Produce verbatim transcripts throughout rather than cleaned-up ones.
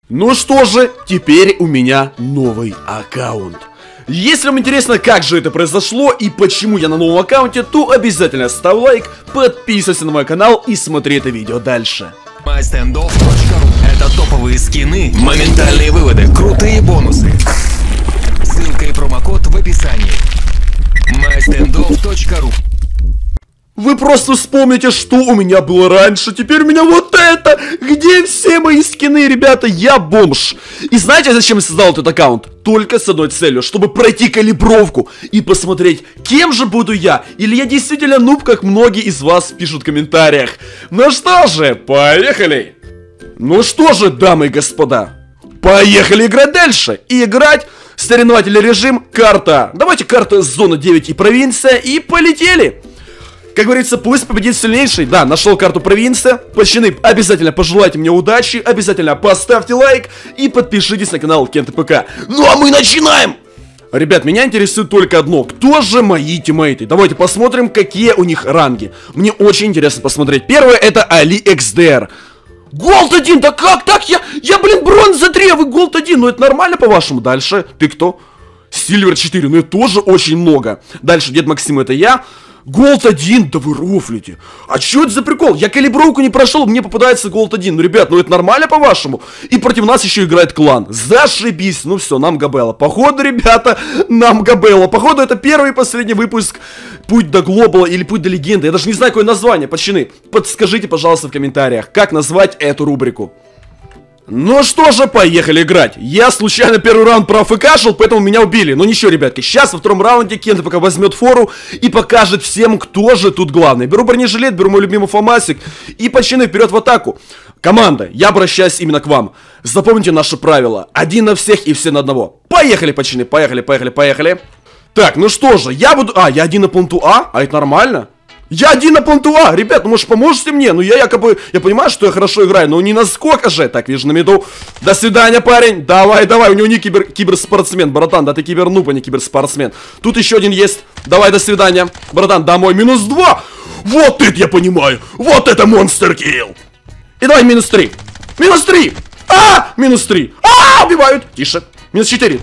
Ну что же, теперь у меня новый аккаунт. Если вам интересно, как же это произошло и почему я на новом аккаунте, то обязательно ставь лайк, подписывайся на мой канал и смотри это видео дальше. май стендов точка ру – это топовые скины, моментальные выводы, крутые бонусы. Ссылка и промокод в описании. май стендов точка ру. Вы просто вспомните, что у меня было раньше. Теперь у меня вот это. Где все мои скины, ребята? Я бомж. И знаете, зачем я создал этот аккаунт? Только с одной целью, чтобы пройти калибровку и посмотреть, кем же буду я. Или я действительно нуб, как многие из вас пишут в комментариях. Ну что же, поехали. Ну что же, дамы и господа, поехали играть дальше. И играть в соревновательный режим карта. Давайте карта зона девять и провинция. И полетели. Как говорится, пусть победит сильнейший. Да, нашел карту провинция. Пацаны, обязательно пожелайте мне удачи. Обязательно поставьте лайк. И подпишитесь на канал KenTPK. Ну а мы начинаем! Ребят, меня интересует только одно. Кто же мои тиммейты? Давайте посмотрим, какие у них ранги. Мне очень интересно посмотреть. Первое это Али икс ди ар. Голд один, да как так? Я, я блин, бронза три, а вы голд один. Ну это нормально по-вашему? Дальше, ты кто? Сильвер четыре, ну это тоже очень много. Дальше, Дед Максим, это я. Голд один, да вы рофлите. А что это за прикол? Я калибровку не прошел, мне попадается голд один. Ну, ребят, ну это нормально по-вашему? И против нас еще играет клан. Зашибись. Ну все, нам габелла. Походу, ребята, нам габелла. Походу, это первый и последний выпуск Путь до Глобала или Путь до Легенды. Я даже не знаю, какое название, пацаны. Подскажите, пожалуйста, в комментариях, как назвать эту рубрику. Ну что же, поехали играть. Я случайно первый раунд профыкашил, поэтому меня убили. Но ничего, ребятки, сейчас во втором раунде KenTPK возьмет фору и покажет всем, кто же тут главный. Беру бронежилет, беру мой любимый фамасик и почти вперед в атаку. Команда, я обращаюсь именно к вам. Запомните наши правила. Один на всех и все на одного. Поехали, пацаны, поехали, поехали, поехали. Так, ну что же, я буду... А, я один на планту А? А это нормально? Я один на планту А, ребят, ну может поможете мне? Ну я якобы, я понимаю, что я хорошо играю, но не насколько же. Так, вижу на миду. До свидания, парень. Давай, давай, у него не кибер, киберспортсмен, братан, да ты кибернуб, а не киберспортсмен. Тут еще один есть. Давай, до свидания. Братан, домой, минус два. Вот это я понимаю. Вот это монстр килл. И давай минус три. Минус три. А, минус три. А, убивают. Тише. Минус четыре.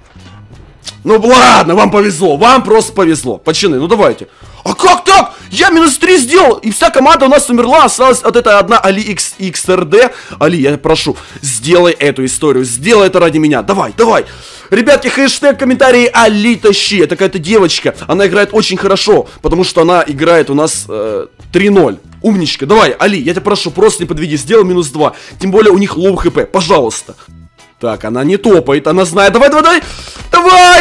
Ну ладно, вам повезло, вам просто повезло. Пацаны, ну давайте. А как так? Я минус три сделал, и вся команда у нас умерла. Осталась от этой одна Али икс ар ди. Али, я прошу, сделай эту историю, сделай это ради меня. Давай, давай. Ребятки, хэштег комментарии Али тащи. Это какая-то девочка, она играет очень хорошо, потому что она играет у нас э, три ноль. Умничка, давай, Али, я тебя прошу, просто не подведи, сделай минус два. Тем более у них лоу хп, пожалуйста. Так, она не топает, она знает. Давай, давай, давай. Давай,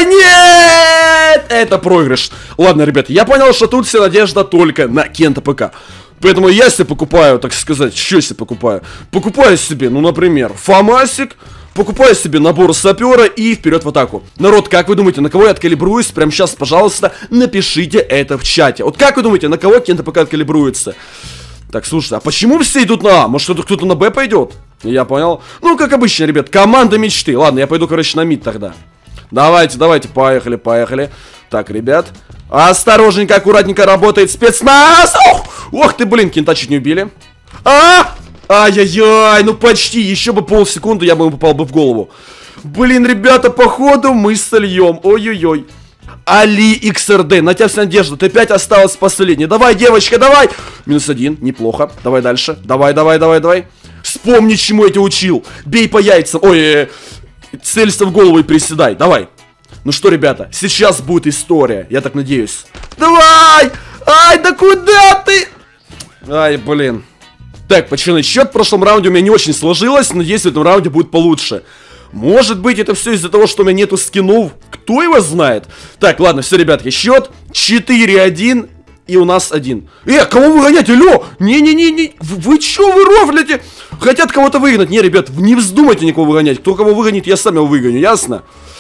нет! Это проигрыш. Ладно, ребят, я понял, что тут вся надежда только на KenTPK. Поэтому я себе покупаю, так сказать, что себе покупаю? Покупаю себе, ну, например, фамасик. Покупаю себе набор сапера и вперед в атаку. Народ, как вы думаете, на кого я откалибруюсь? Прямо сейчас, пожалуйста, напишите это в чате. Вот как вы думаете, на кого KenTPK откалибруется? Так, слушайте, а почему все идут на А? Может, кто-то на Б пойдет? Я понял. Ну, как обычно, ребят, команда мечты. Ладно, я пойду, короче, на мид тогда. Давайте, давайте, поехали, поехали. Так, ребят, осторожненько, аккуратненько работает спецназ. Ох, ох ты, блин, кента чуть не убили. А! Ай-яй-яй, ну почти. Еще бы полсекунды, я бы ему попал бы в голову. Блин, ребята, походу мы сольем. Ой-ой-ой. Али икс ар ди, на тебя вся надежда. Ты опять осталась последней. Давай, девочка, давай. Минус один, неплохо. Давай дальше. Давай, давай, давай, давай. Вспомни, чему я тебя учил. Бей по яйцам. Ой, э, э, целься в голову и приседай. Давай. Ну что, ребята, сейчас будет история. Я так надеюсь. Давай! Ай, да куда ты? Ай, блин. Так, пацаны, счет в прошлом раунде у меня не очень сложилось. Надеюсь, в этом раунде будет получше. Может быть, это все из-за того, что у меня нету скинов. Кто его знает? Так, ладно, все, ребятки, счет четыре один. И у нас один. Э, кого выгонять? Алло! Не-не-не-не. Вы, вы чё, вы рофлите? Хотят кого-то выгнать. Не, ребят, не вздумайте никого выгонять. Кто кого выгонит, я сам его выгоню, ясно?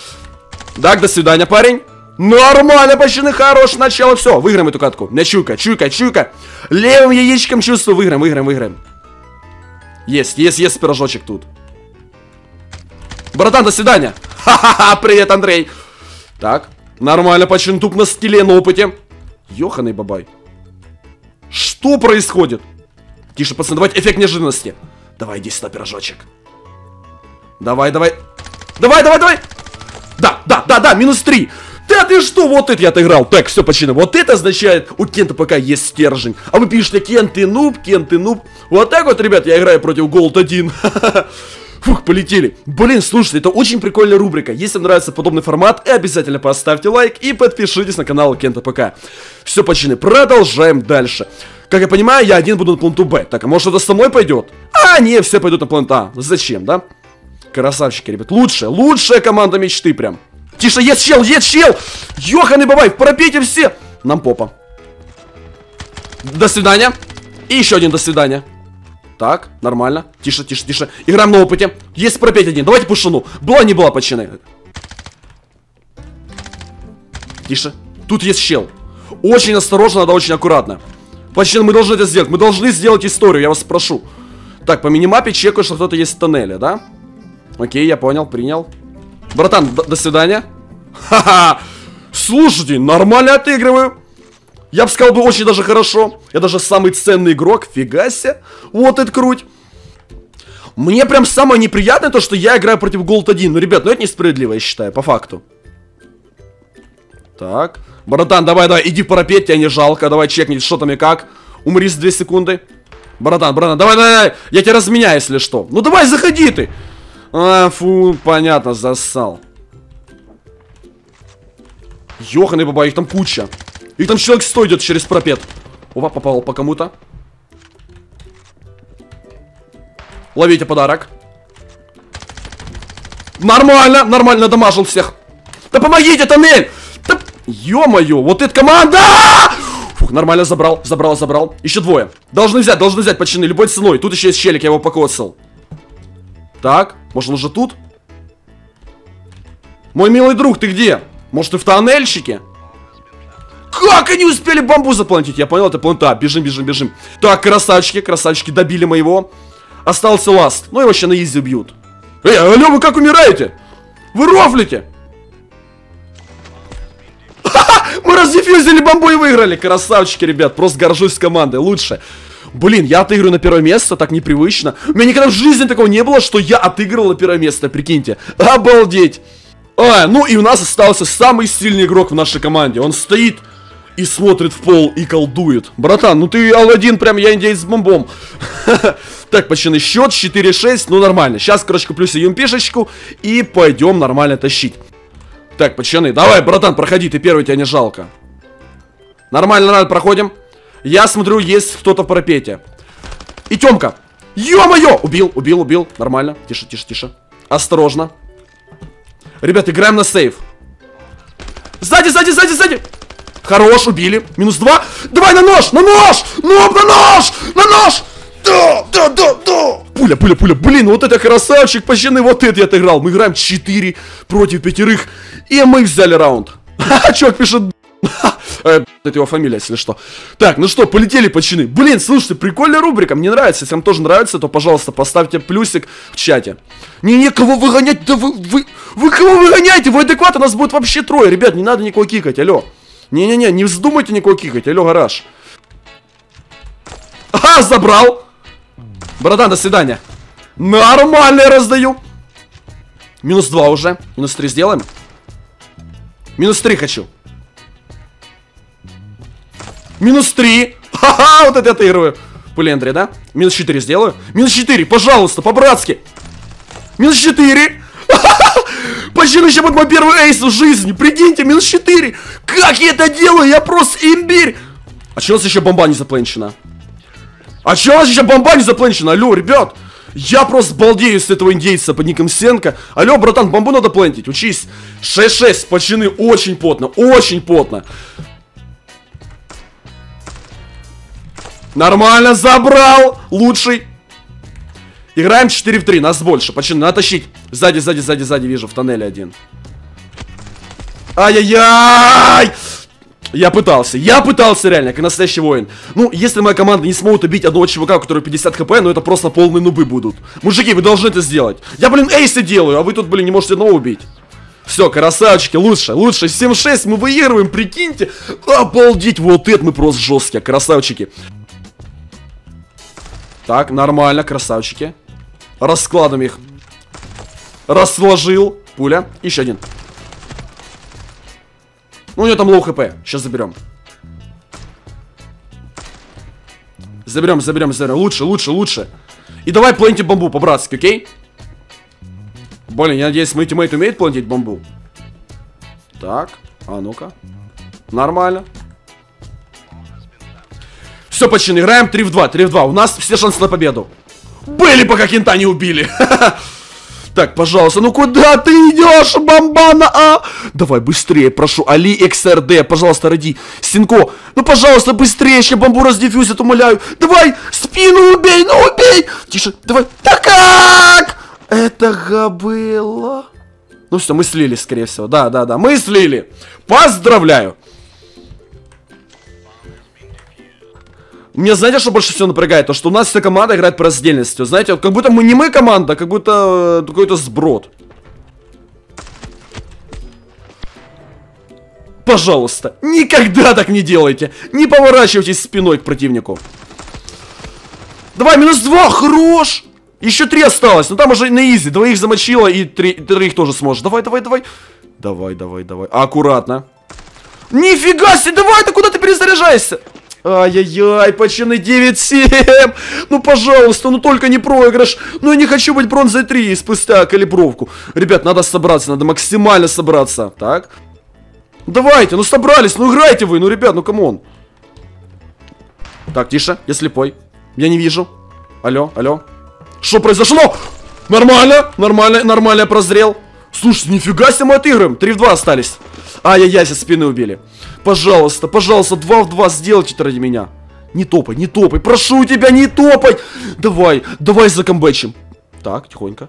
Так, до свидания, парень. Нормально, пацаны, хорошее начало. Все, выиграем эту катку. На чуйка, чуйка, чуйка. Левым яичком чувствую. Выиграем, выиграем, выиграем. Есть, есть, есть пирожочек тут. Братан, до свидания. Ха-ха-ха, привет, Андрей. Так, нормально, пацаны, туп на скилле, на опыте. Ёханый бабай. Что происходит? Тише, пацаны, давайте эффект неожиданности. Давай, иди сюда, пирожочек. Давай, давай. Давай, давай, давай. Да, да, да, да, минус три. Да ты что, вот это я отыграл. Так, все, почти. Вот это означает, у Кента пока есть стержень. А вы пишете, Кент ты нуб, Кент ты нуб. Вот так вот, ребят, я играю против Голд один. Фух, полетели. Блин, слушайте, это очень прикольная рубрика. Если вам нравится подобный формат, обязательно поставьте лайк и подпишитесь на канал Кента ПК. Все, почти, продолжаем дальше. Как я понимаю, я один буду на планету Б. Так, а может это со мной пойдет? А, не, все пойдут на планету А. Зачем, да? Красавчики, ребят. Лучшая, лучшая команда мечты прям. Тише, есть чел, есть чел! Ёханый бабай, пропейте все! Нам попа. До свидания. И еще один до свидания. Так, нормально. Тише, тише, тише. Играем на опыте. Есть пропеть один. Давайте пушану. Была, не была, пацаны. Тише. Тут есть чел. Очень осторожно, надо очень аккуратно. Пацаны, мы должны это сделать. Мы должны сделать историю, я вас прошу. Так, по минимапе чекаю, что кто-то есть в тоннеле, да? Окей, я понял, принял. Братан, до, до свидания. Ха-ха. Слушайте, нормально отыгрываю. Я бы сказал бы очень даже хорошо. Я даже самый ценный игрок. Фига себе. Вот это круть. Мне прям самое неприятное то, что я играю против Голд один. Ну, ребят, ну это несправедливо, я считаю, по факту. Так. Братан, давай, давай, иди пропеть, тебя не жалко. Давай чекни, что там и как. Умри за две секунды. Братан, братан, давай, давай, давай. Я тебя разменяю, если что. Ну давай, заходи ты. А, фу, понятно, засал. Ёханый баба, их там куча. Их там человек сто идет через пропет. Опа, попал по кому-то. Ловите подарок. Нормально, нормально дамажил всех. Да помогите, тоннель! Да, ё-моё, вот эта команда! Фух, нормально забрал, забрал, забрал. Еще двое. Должны взять, должны взять, пацаны, любой ценой. Тут еще есть челик, я его покоцал. Так, может он уже тут? Мой милый друг, ты где? Может ты в тоннельщике? Как они успели бомбу заплантить? Я понял, это планета. Бежим, бежим, бежим. Так, красавчики, красавчики, добили моего. Остался ласт. Ну его еще на изи бьют. Эй, алло, вы как умираете? Вы рофлите? Мы раздефьюзили бомбу и выиграли. Красавчики, ребят, просто горжусь командой. Лучше. Блин, я отыгрываю на первое место, так непривычно. У меня никогда в жизни такого не было, что я отыгрывал на первое место, прикиньте. Обалдеть. А, ну и у нас остался самый сильный игрок в нашей команде. Он стоит и смотрит в пол и колдует. Братан, ну ты Алладин, прям я индеец с бомбом. Так, пацаны, счет четыре шесть, ну нормально. Сейчас, короче, куплю себе юмпишечку и пойдем нормально тащить. Так, пацаны, давай, братан, проходи, ты первый, тебя не жалко. Нормально, нормально, проходим. Я смотрю, есть кто-то в пропете. И Тёмка. Ё-моё! Убил, убил, убил. Нормально. Тише, тише, тише. Осторожно. Ребят, играем на сейв. Сзади, сзади, сзади, сзади. Хорош, убили. Минус два. Давай на нож, на нож! Ну, на нож! На нож! Да, да, да, да! Пуля, пуля, пуля. Блин, вот это красавчик, пощены, вот это я отыграл. Мы играем четыре против пятерых. И мы взяли раунд. Ха-ха, чувак пишет... Это его фамилия, если что. Так, ну что, полетели, пацаны. Блин, слушайте, прикольная рубрика, мне нравится. Если вам тоже нравится, то, пожалуйста, поставьте плюсик в чате. Не-не, кого выгонять? Да вы, вы, вы кого выгоняете? Вы адекватно, нас будет вообще трое. Ребят, не надо никого кикать, алло. Не-не-не, не вздумайте никого кикать, алло, гараж. Ага, забрал. Братан, до свидания. Нормально я раздаю. Минус два уже. Минус три сделаем. Минус три хочу. Минус три. Ха-ха, вот это я отыгрываю. Пылендри, да? Минус четыре сделаю. Минус четыре, пожалуйста, по-братски. Минус четыре. Почти еще будет мой первый эйс в жизни. Прикиньте, минус четыре. Как я это делаю? Я просто имбирь. А че у нас еще бомба не запланчена? А че у нас еще бомба не запланчена? Алло, ребят. Я просто балдею с этого индейца под ником Сенка. Алло, братан, бомбу надо плантить, учись. шесть шесть, пацаны, очень потно, очень потно. Нормально, забрал. Лучший. Играем четыре в три, нас больше. Почему? Надо тащить. Сзади, сзади, сзади, сзади, вижу, в тоннеле один. Ай-яй-яй! Я пытался, я пытался реально, как настоящий воин. Ну, если моя команда не сможет убить одного чувака, у которого пятьдесят хп, ну это просто полные нубы будут. Мужики, вы должны это сделать. Я, блин, эйсы делаю, а вы тут, блин, не можете одного убить. Все, красавчики, лучше, лучше. семь шесть, мы выигрываем, прикиньте. Обалдеть, вот это мы просто жесткие, красавчики. Так, нормально, красавчики. Раскладываем их. Расложил. Пуля. Еще один. Ну, у него там лоу хп. Сейчас заберем. Заберем, заберем, заберем. Лучше, лучше, лучше. И давай плентить бомбу по-братски, окей? Блин, я надеюсь, мой тиммейт умеет плентить бомбу. Так, а ну-ка. Нормально. Все, пацаны, играем три в два, три в два. У нас все шансы на победу. Были, пока кента не убили. Так, пожалуйста, ну куда ты идешь, бомбана, а? Давай, быстрее, прошу, Али икс эр дэ, пожалуйста, роди. Синко, ну, пожалуйста, быстрее, еще бомбу раздефьюзит, умоляю. Давай, спину убей, ну убей. Тише, давай. Да как? Это было. Ну все, мы слили, скорее всего. Да, да, да, мы слили. Поздравляю. Мне, знаете, что больше всего напрягает? То, что у нас вся команда играет по раздельности. Знаете, вот как будто мы не мы команда, а как будто э, какой-то сброд. Пожалуйста, никогда так не делайте. Не поворачивайтесь спиной к противнику. Давай, минус два, хорош. Еще три осталось, но там уже на изи. Двоих замочило и три, троих тоже сможешь. Давай, давай, давай. Давай, давай, давай. Аккуратно. Нифига себе, давай, ты куда ты перезаряжаешься? Ай-яй-яй, пацаны, девять семь. Ну, пожалуйста, ну только не проигрыш. Ну, я не хочу быть бронзой три спустя калибровку. Ребят, надо собраться, надо максимально собраться. Так. Давайте, ну собрались, ну играйте вы, ну, ребят, ну, камон. Так, тише, я слепой. Я не вижу. Алло, алло. Что произошло? Нормально, нормально, нормально, я прозрел. Слушай, нифига себе мы отыграем. три в два остались. Ай-яй-яй, со спины убили. Пожалуйста, пожалуйста, два в два сделайте это ради меня. Не топай, не топай, прошу тебя, не топай. Давай, давай закомбэчим. Так, тихонько.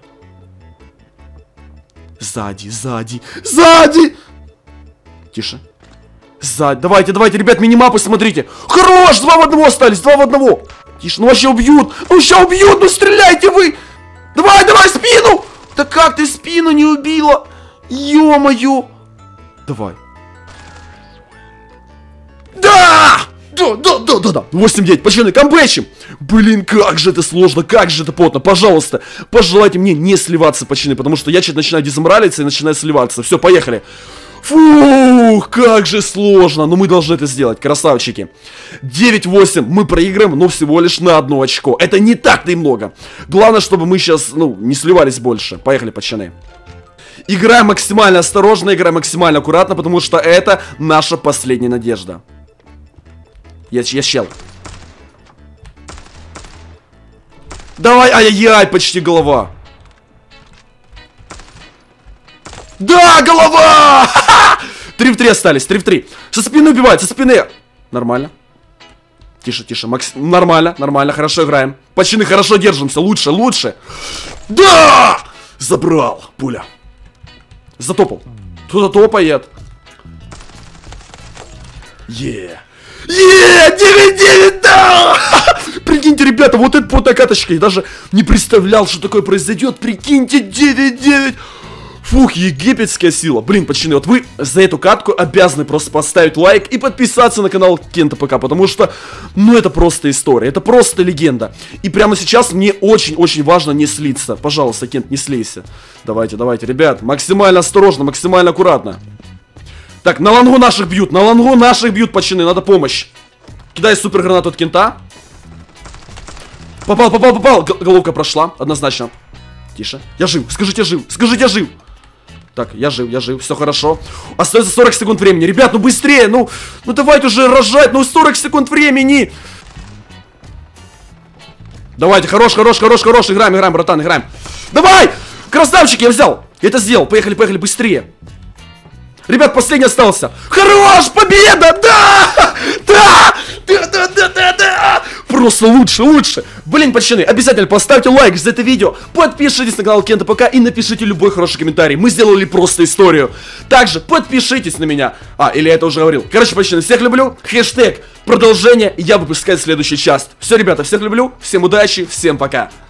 Сзади, сзади, сзади. Тише. Сзади, давайте, давайте, ребят, минимапы смотрите. Хорош, два в одного остались, два в одного. Тише, ну вообще убьют, ну сейчас убьют, ну стреляйте вы. Давай, давай, спину. Да как ты спину не убила? Ё-моё. Давай. Да! Да, да, да, да, да. восемь девять, пацаны, камбэчим. Блин, как же это сложно, как же это плотно. Пожалуйста, пожелайте мне не сливаться, пацаны, потому что я что-то начинаю дезморалиться и начинаю сливаться. Все, поехали. Фух, как же сложно. Но мы должны это сделать, красавчики. девять восемь мы проиграем, но всего лишь на одно очко. Это не так-то и много. Главное, чтобы мы сейчас, ну, не сливались больше. Поехали, пацаны. Играем максимально осторожно, играем максимально аккуратно, потому что это наша последняя надежда. Я, я щел. Давай, ай-яй-яй, почти голова. Да, голова! три в три остались, три в три. Со спины убивают, со спины. Нормально. Тише, тише, Макс... Нормально, нормально, хорошо играем. Пацаны, хорошо держимся, лучше, лучше. Да! Забрал, пуля. Затопал. Кто-то топает. Е. Е, девять девять, да! Прикиньте, ребята, вот это по каточке. Я даже не представлял, что такое произойдет. Прикиньте, девять девять. Фух, египетская сила. Блин, пацаны, вот вы за эту катку обязаны просто поставить лайк и подписаться на канал Кента ПК, потому что, ну, это просто история, это просто легенда. И прямо сейчас мне очень-очень важно не слиться. Пожалуйста, Кент, не слейся. Давайте, давайте, ребят, максимально осторожно, максимально аккуратно. Так, на лангу наших бьют, на лангу наших бьют, пацаны, надо помощь. Кидай супер гранату от Кента. Попал, попал, попал. Головка прошла, однозначно. Тише. Я жив, скажите, я жив, скажите, я жив. Так, я жив, я жив, все хорошо. Остается сорок секунд времени. Ребят, ну быстрее, ну, ну давайте уже рожать, ну сорок секунд времени. Давайте, хорош, хорош, хорош, хорош, играем, играем, братан, играем. Давай, красавчик, я взял. Я это сделал, поехали, поехали, быстрее. Ребят, последний остался. Хорош, победа, да, да, да, да, да, да, да. Просто лучше, лучше. Блин, пацаны, обязательно поставьте лайк за это видео, подпишитесь на канал Кента ПК и напишите любой хороший комментарий. Мы сделали просто историю. Также подпишитесь на меня. А, или я это уже говорил. Короче, пацаны, всех люблю. Хэштег продолжение, я выпускаю следующий часть. Все, ребята, всех люблю, всем удачи, всем пока.